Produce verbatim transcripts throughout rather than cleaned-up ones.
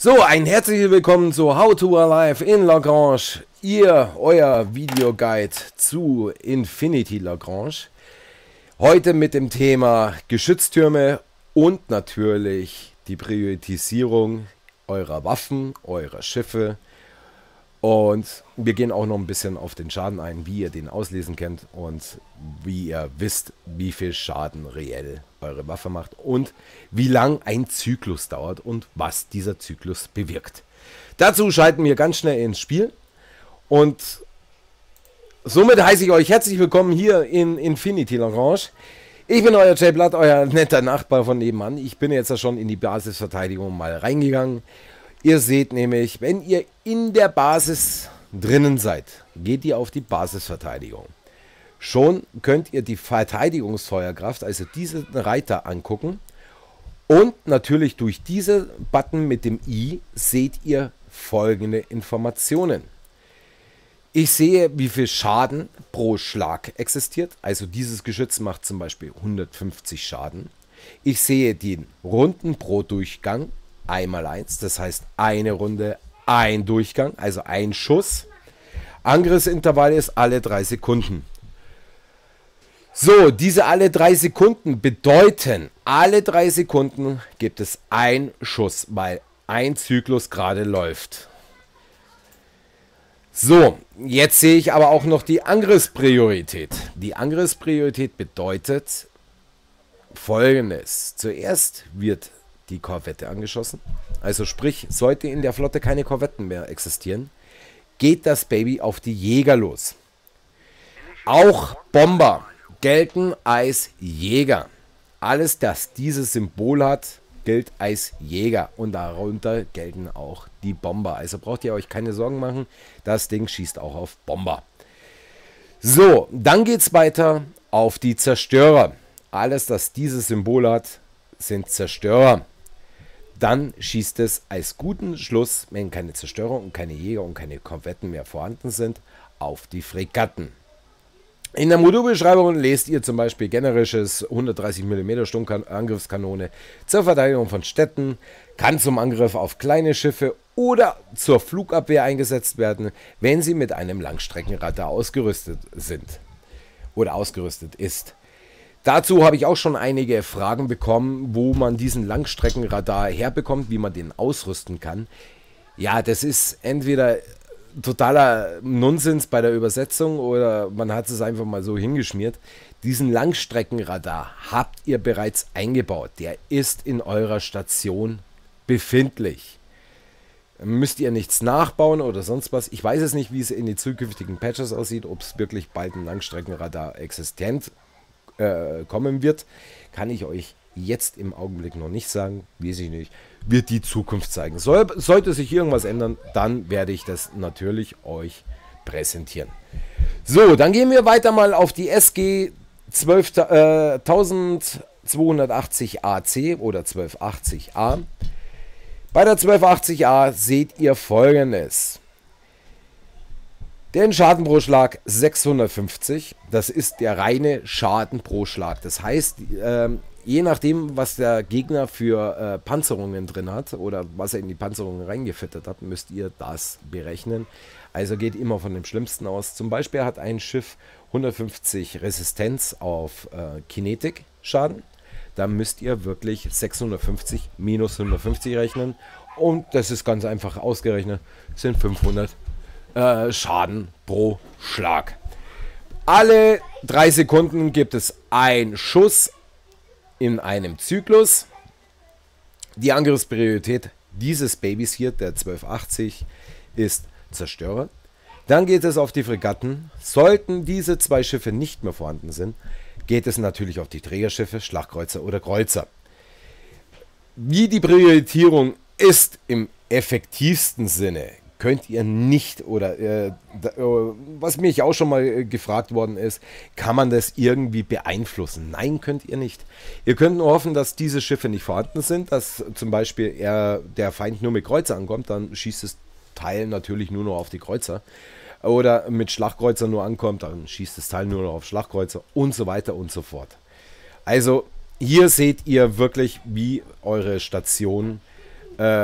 So, ein herzliches Willkommen zu How to Alive in Lagrange, ihr, euer Videoguide zu Infinity Lagrange. Heute mit dem Thema Geschütztürme und natürlich die Priorisierung eurer Waffen, eurer Schiffe. Und wir gehen auch noch ein bisschen auf den Schaden ein, wie ihr den auslesen könnt und wie ihr wisst, wie viel Schaden reell eure Waffe macht und wie lang ein Zyklus dauert und was dieser Zyklus bewirkt. Dazu schalten wir ganz schnell ins Spiel und somit heiße ich euch herzlich willkommen hier in Infinity Lagrange. Ich bin euer Jay Blood, euer netter Nachbar von nebenan. Ich bin jetzt ja schon in die Basisverteidigung mal reingegangen. Ihr seht nämlich, wenn ihr in der Basis drinnen seid, geht ihr auf die Basisverteidigung. Schon könnt ihr die Verteidigungsfeuerkraft, also diesen Reiter, angucken. Und natürlich durch diese Button mit dem I seht ihr folgende Informationen. Ich sehe, wie viel Schaden pro Schlag existiert. Also dieses Geschütz macht zum Beispiel hundertfünfzig Schaden. Ich sehe den Runden pro Durchgang. Einmal eins, das heißt eine Runde, ein Durchgang, also ein Schuss. Angriffsintervall ist alle drei Sekunden. So, diese alle drei Sekunden bedeuten, alle drei Sekunden gibt es einen Schuss, weil ein Zyklus gerade läuft. So, jetzt sehe ich aber auch noch die Angriffspriorität. Die Angriffspriorität bedeutet Folgendes. Zuerst wird die Korvette angeschossen. Also sprich, sollte in der Flotte keine Korvetten mehr existieren, geht das Baby auf die Jäger los. Auch Bomber gelten als Jäger. Alles, das dieses Symbol hat, gilt als Jäger. Und darunter gelten auch die Bomber. Also braucht ihr euch keine Sorgen machen. Das Ding schießt auch auf Bomber. So, dann geht es weiter auf die Zerstörer. Alles, das dieses Symbol hat, sind Zerstörer. Dann schießt es als guten Schluss, wenn keine Zerstörer und keine Jäger und keine Korvetten mehr vorhanden sind, auf die Fregatten. In der Modulbeschreibung lest ihr zum Beispiel generisches hundertdreißig Millimeter Sturmangriffskanone zur Verteidigung von Städten, kann zum Angriff auf kleine Schiffe oder zur Flugabwehr eingesetzt werden, wenn sie mit einem Langstreckenradar ausgerüstet sind oder ausgerüstet ist. Dazu habe ich auch schon einige Fragen bekommen, wo man diesen Langstreckenradar herbekommt, wie man den ausrüsten kann. Ja, das ist entweder totaler Nonsens bei der Übersetzung oder man hat es einfach mal so hingeschmiert. Diesen Langstreckenradar habt ihr bereits eingebaut. Der ist in eurer Station befindlich. Müsst ihr nichts nachbauen oder sonst was. Ich weiß es nicht, wie es in den zukünftigen Patches aussieht, ob es wirklich bald ein Langstreckenradar existent Äh, kommen wird, kann ich euch jetzt im Augenblick noch nicht sagen, weiß ich nicht, wird die Zukunft zeigen. Soll, sollte sich irgendwas ändern, dann werde ich das natürlich euch präsentieren. So, dann gehen wir weiter mal auf die S G zwölftausendzweihundertachtzig A C oder zwölfhundertachtzig A. Bei der zwölfhundertachtzig A seht ihr Folgendes. Den Schaden pro Schlag sechshundertfünfzig, das ist der reine Schaden pro Schlag. Das heißt, äh, je nachdem, was der Gegner für äh, Panzerungen drin hat oder was er in die Panzerungen reingefüttert hat, müsst ihr das berechnen. Also geht immer von dem Schlimmsten aus. Zum Beispiel hat ein Schiff hundertfünfzig Resistenz auf äh, Kinetik-Schaden. Da müsst ihr wirklich sechshundertfünfzig minus hundertfünfzig rechnen. Und das ist ganz einfach ausgerechnet, sind fünfhundert Schaden pro Schlag. Alle drei Sekunden gibt es einen Schuss in einem Zyklus. Die Angriffspriorität dieses Babys hier, der zwölfhundertachtzig, ist Zerstörer. Dann geht es auf die Fregatten. Sollten diese zwei Schiffe nicht mehr vorhanden sind, geht es natürlich auf die Trägerschiffe, Schlachtkreuzer oder Kreuzer. Wie die Priorisierung ist im effektivsten Sinne, könnt ihr nicht, oder äh, da, äh, was mich auch schon mal äh, gefragt worden ist, kann man das irgendwie beeinflussen? Nein, könnt ihr nicht. Ihr könnt nur hoffen, dass diese Schiffe nicht vorhanden sind, dass zum Beispiel er, der Feind nur mit Kreuzer ankommt, dann schießt das Teil natürlich nur noch auf die Kreuzer. Oder mit Schlachtkreuzer nur ankommt, dann schießt das Teil nur noch auf Schlachtkreuzer und so weiter und so fort. Also hier seht ihr wirklich, wie eure Station äh,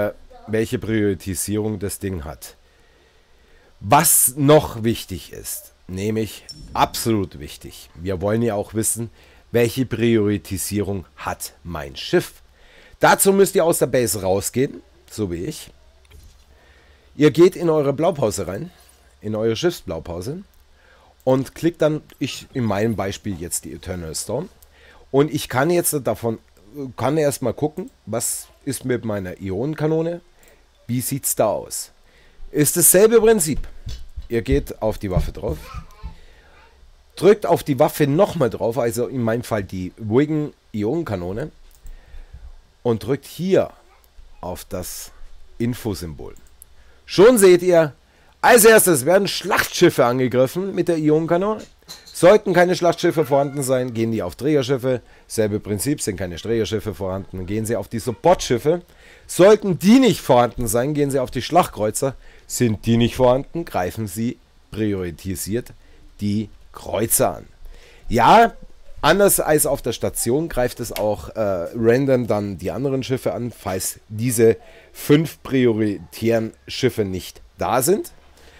welche Priorisierung das Ding hat. Was noch wichtig ist, nämlich absolut wichtig, wir wollen ja auch wissen, welche Priorisierung hat mein Schiff. Dazu müsst ihr aus der Base rausgehen, so wie ich. Ihr geht in eure Blaupause rein, in eure Schiffsblaupause und klickt dann, ich in meinem Beispiel jetzt die Eternal Storm. Und ich kann jetzt davon, kann erstmal gucken, was ist mit meiner Ionenkanone, wie sieht es da aus. Ist dasselbe Prinzip. Ihr geht auf die Waffe drauf, drückt auf die Waffe nochmal drauf, also in meinem Fall die Wigan Ionenkanone, und drückt hier auf das Infosymbol. Schon seht ihr, als erstes werden Schlachtschiffe angegriffen mit der Ionenkanone. Sollten keine Schlachtschiffe vorhanden sein, gehen die auf Trägerschiffe. Selbe Prinzip, sind keine Trägerschiffe vorhanden, gehen sie auf die Supportschiffe. Sollten die nicht vorhanden sein, gehen sie auf die Schlachtkreuzer. Sind die nicht vorhanden, greifen sie priorisiert die Kreuzer an. Ja, anders als auf der Station greift es auch äh, random dann die anderen Schiffe an, falls diese fünf prioritären Schiffe nicht da sind.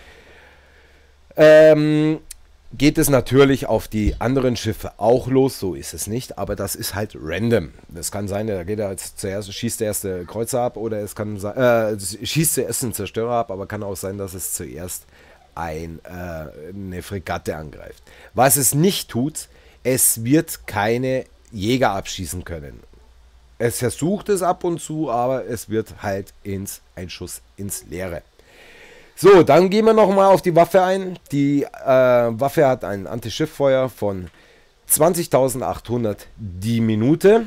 Ähm, geht es natürlich auf die anderen Schiffe auch los, so ist es nicht, aber das ist halt random. Das kann sein, da geht er jetzt zuerst, schießt der erste Kreuzer ab, oder es kann sein, äh, schießt zuerst einen Zerstörer ab, aber kann auch sein, dass es zuerst ein, äh, eine Fregatte angreift. Was es nicht tut, es wird keine Jäger abschießen können. Es versucht es ab und zu, aber es wird halt ins, ein Schuss ins Leere. So, dann gehen wir nochmal auf die Waffe ein. Die äh, Waffe hat ein Anti-Schiff-Feuer von zwanzigtausendachthundert die Minute.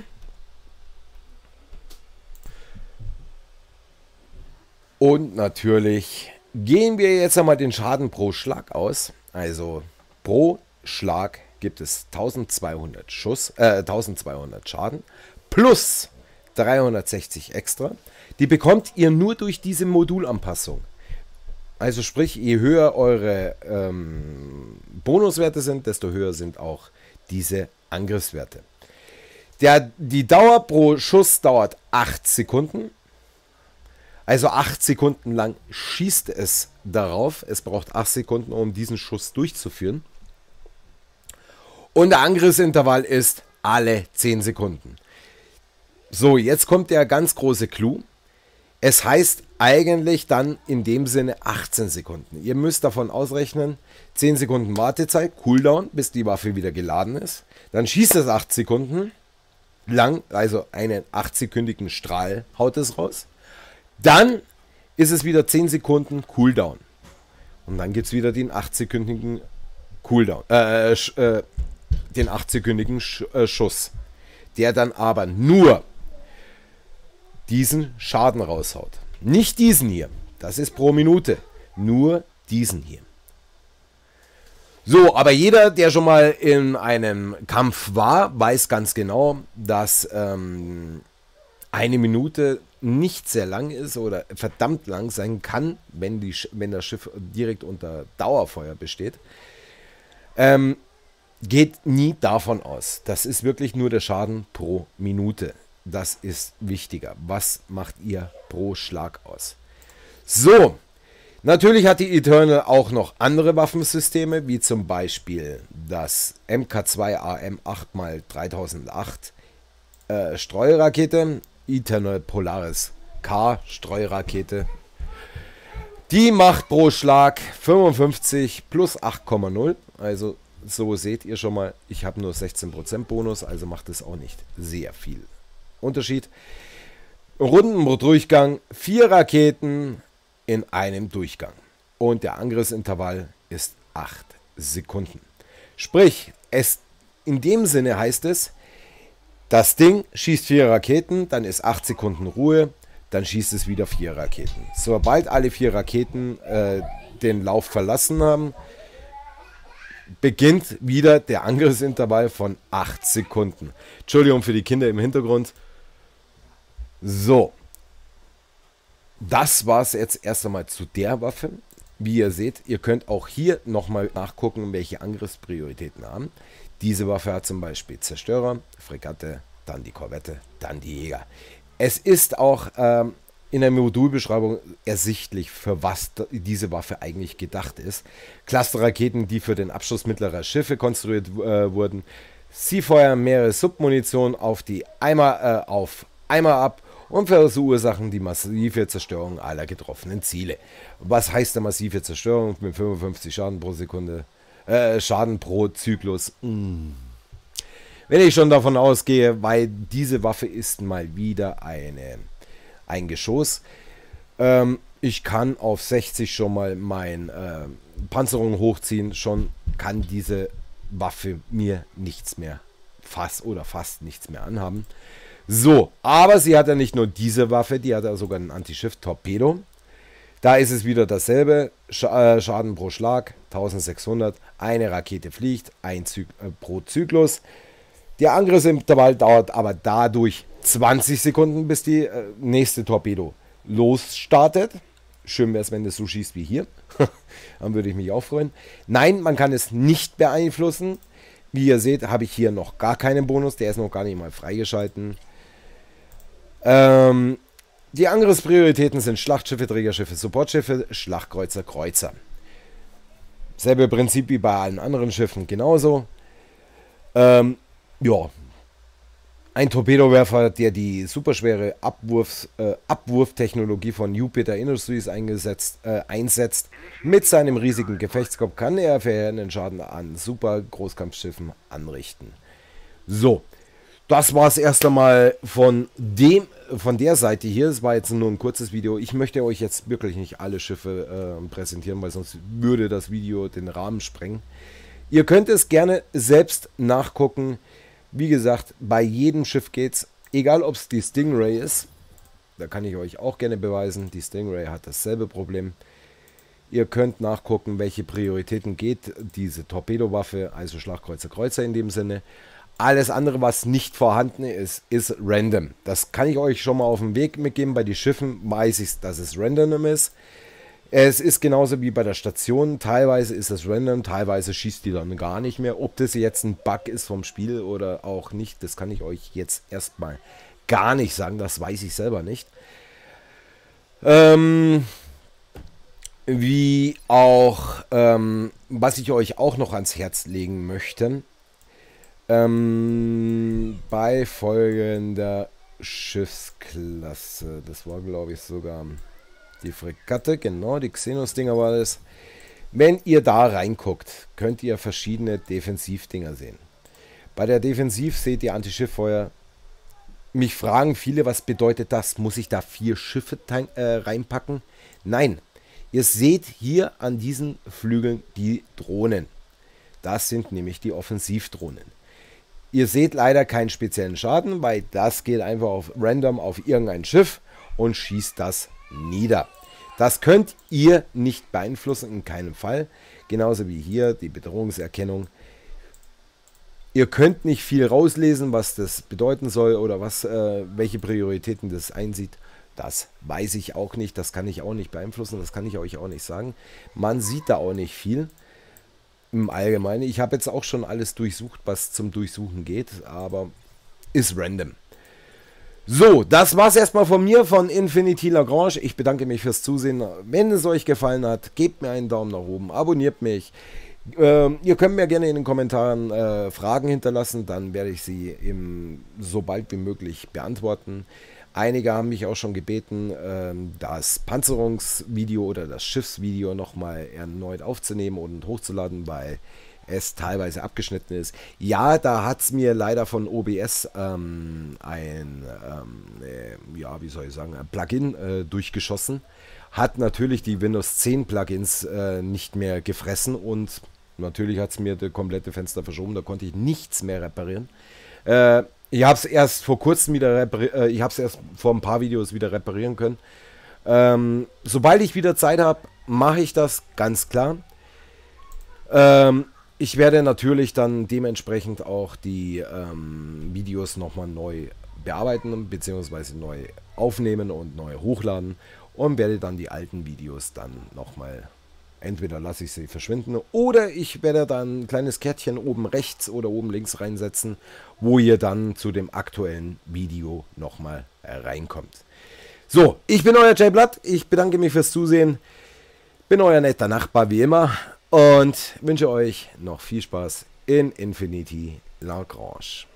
Und natürlich gehen wir jetzt einmal den Schaden pro Schlag aus. Also pro Schlag gibt es eintausendzweihundert Schuss, äh, eintausendzweihundert Schaden plus dreihundertsechzig extra. Die bekommt ihr nur durch diese Modulanpassung. Also sprich, je höher eure ähm, Bonuswerte sind, desto höher sind auch diese Angriffswerte. Der, die Dauer pro Schuss dauert acht Sekunden. Also acht Sekunden lang schießt es darauf. Es braucht acht Sekunden, um diesen Schuss durchzuführen. Und der Angriffsintervall ist alle zehn Sekunden. So, jetzt kommt der ganz große Clou. Es heißt eigentlich dann in dem Sinne achtzehn Sekunden. Ihr müsst davon ausrechnen, zehn Sekunden Wartezeit, Cooldown, bis die Waffe wieder geladen ist. Dann schießt es acht Sekunden lang, also einen acht-sekündigen Strahl haut es raus. Dann ist es wieder zehn Sekunden Cooldown. Und dann gibt es wieder den acht-sekündigen Cooldown, äh, äh, den acht-sekündigen Sch äh, Schuss, der dann aber nur diesen Schaden raushaut. Nicht diesen hier, das ist pro Minute, nur diesen hier. So, aber jeder, der schon mal in einem Kampf war, weiß ganz genau, dass ähm, eine Minute nicht sehr lang ist oder verdammt lang sein kann, wenn, die, wenn das Schiff direkt unter Dauerfeuer besteht. Ähm, geht nie davon aus. Das ist wirklich nur der Schaden pro Minute. Das ist wichtiger. Was macht ihr pro Schlag aus? So, natürlich hat die Eternal auch noch andere Waffensysteme, wie zum Beispiel das M K zwei A M acht mal dreitausendacht äh, Streurakete, Eternal Polaris K Streurakete. Die macht pro Schlag fünfundfünfzig plus acht Komma null, also so seht ihr schon mal, ich habe nur sechzehn Prozent Bonus, also macht es auch nicht sehr viel Unterschied. Rundendurchgang, vier Raketen in einem Durchgang. Und der Angriffsintervall ist acht Sekunden. Sprich, es, in dem Sinne heißt es, das Ding schießt vier Raketen, dann ist acht Sekunden Ruhe, dann schießt es wieder vier Raketen. Sobald alle vier Raketen äh, den Lauf verlassen haben, beginnt wieder der Angriffsintervall von acht Sekunden. Entschuldigung für die Kinder im Hintergrund. So, das war es jetzt erst einmal zu der Waffe. Wie ihr seht, ihr könnt auch hier nochmal nachgucken, welche Angriffsprioritäten haben. Diese Waffe hat zum Beispiel Zerstörer, Fregatte, dann die Korvette, dann die Jäger. Es ist auch ähm, in der Modulbeschreibung ersichtlich, für was diese Waffe eigentlich gedacht ist. Clusterraketen, die für den Abschuss mittlerer Schiffe konstruiert äh, wurden. Sie feuern mehrere Submunition auf die Eimer, äh, auf Eimer ab und verursachen die massive Zerstörung aller getroffenen Ziele. Was heißt der massive Zerstörung mit fünfundfünfzig Schaden pro Sekunde? Äh, Schaden pro Zyklus. Mm. Wenn ich schon davon ausgehe, weil diese Waffe ist mal wieder eine, ein Geschoss. Ähm, ich kann auf sechzig schon mal meine äh, Panzerung hochziehen. Schon kann diese Waffe mir nichts mehr, fast oder fast nichts mehr anhaben. So, aber sie hat ja nicht nur diese Waffe, die hat ja sogar einen Anti-Schiff-Torpedo. Da ist es wieder dasselbe, Schaden pro Schlag, eintausendsechshundert, eine Rakete fliegt, ein Zyk äh, pro Zyklus. Der Angriffsintervall dauert aber dadurch zwanzig Sekunden, bis die äh, nächste Torpedo losstartet. Schön wäre es, wenn das so schießt wie hier. Dann würde ich mich auch freuen. Nein, man kann es nicht beeinflussen. Wie ihr seht, habe ich hier noch gar keinen Bonus. Der ist noch gar nicht mal freigeschalten. Ähm... Die Angriffsprioritäten sind Schlachtschiffe, Trägerschiffe, Supportschiffe, Schlachtkreuzer, Kreuzer. Selbe Prinzip wie bei allen anderen Schiffen genauso. Ähm, ja. Ein Torpedowerfer, der die superschwere Abwurfs, äh, Abwurftechnologie von Jupiter Industries eingesetzt, äh, einsetzt. Mit seinem riesigen Gefechtskopf kann er verheerenden Schaden an super Großkampfschiffen anrichten. So. Das war es erst einmal von dem, von der Seite hier. Es war jetzt nur ein kurzes Video. Ich möchte euch jetzt wirklich nicht alle Schiffe äh, präsentieren, weil sonst würde das Video den Rahmen sprengen. Ihr könnt es gerne selbst nachgucken. Wie gesagt, bei jedem Schiff geht's, egal ob es die Stingray ist. Da kann ich euch auch gerne beweisen. Die Stingray hat dasselbe Problem. Ihr könnt nachgucken, welche Prioritäten geht diese Torpedowaffe, also Schlachtkreuzer, Kreuzer in dem Sinne. Alles andere, was nicht vorhanden ist, ist random. Das kann ich euch schon mal auf den Weg mitgeben. Bei den Schiffen weiß ich, dass es random ist. Es ist genauso wie bei der Station. Teilweise ist es random, teilweise schießt die dann gar nicht mehr. Ob das jetzt ein Bug ist vom Spiel oder auch nicht, das kann ich euch jetzt erstmal gar nicht sagen. Das weiß ich selber nicht. Ähm... Wie auch, ähm, was ich euch auch noch ans Herz legen möchte, ähm, bei folgender Schiffsklasse, das war glaube ich sogar die Fregatte, genau, die Xenos-Dinger war das. Wenn ihr da reinguckt, könnt ihr verschiedene Defensivdinger sehen. Bei der Defensiv seht ihr Anti-Schiff-Feuer. Mich fragen viele, was bedeutet das? Muss ich da vier Schiffe äh, reinpacken? Nein. Ihr seht hier an diesen Flügeln die Drohnen. Das sind nämlich die Offensivdrohnen. Ihr seht leider keinen speziellen Schaden, weil das geht einfach auf random auf irgendein Schiff und schießt das nieder. Das könnt ihr nicht beeinflussen, in keinem Fall. Genauso wie hier die Bedrohungserkennung. Ihr könnt nicht viel rauslesen, was das bedeuten soll oder was, äh, welche Prioritäten das einsieht. Das weiß ich auch nicht, das kann ich auch nicht beeinflussen, das kann ich euch auch nicht sagen. Man sieht da auch nicht viel im Allgemeinen. Ich habe jetzt auch schon alles durchsucht, was zum Durchsuchen geht, aber ist random. So, das war es erstmal von mir, von Infinity Lagrange. Ich bedanke mich fürs Zusehen. Wenn es euch gefallen hat, gebt mir einen Daumen nach oben, abonniert mich. Ähm, ihr könnt mir gerne in den Kommentaren äh, Fragen hinterlassen, dann werde ich sie im, so bald wie möglich beantworten. Einige haben mich auch schon gebeten, ähm, das Panzerungsvideo oder das Schiffsvideo nochmal erneut aufzunehmen und hochzuladen, weil es teilweise abgeschnitten ist. Ja, da hat es mir leider von O B S ähm, ein, ähm, äh, ja, wie soll ich sagen, ein Plugin äh, durchgeschossen. Hat natürlich die Windows zehn Plugins äh, nicht mehr gefressen und natürlich hat es mir das komplette Fenster verschoben, da konnte ich nichts mehr reparieren. Äh, ich habe es erst vor kurzem wieder repariert, äh, ich habe es erst vor ein paar Videos wieder reparieren können. Ähm, sobald ich wieder Zeit habe, mache ich das, ganz klar. Ähm, ich werde natürlich dann dementsprechend auch die ähm, Videos nochmal neu bearbeiten, beziehungsweise neu aufnehmen und neu hochladen und werde dann die alten Videos dann nochmal, entweder lasse ich sie verschwinden oder ich werde dann ein kleines Kärtchen oben rechts oder oben links reinsetzen, wo ihr dann zu dem aktuellen Video nochmal reinkommt. So, ich bin euer Jay Blatt. Ich bedanke mich fürs Zusehen. Bin euer netter Nachbar wie immer. Und wünsche euch noch viel Spaß in Infinity Lagrange.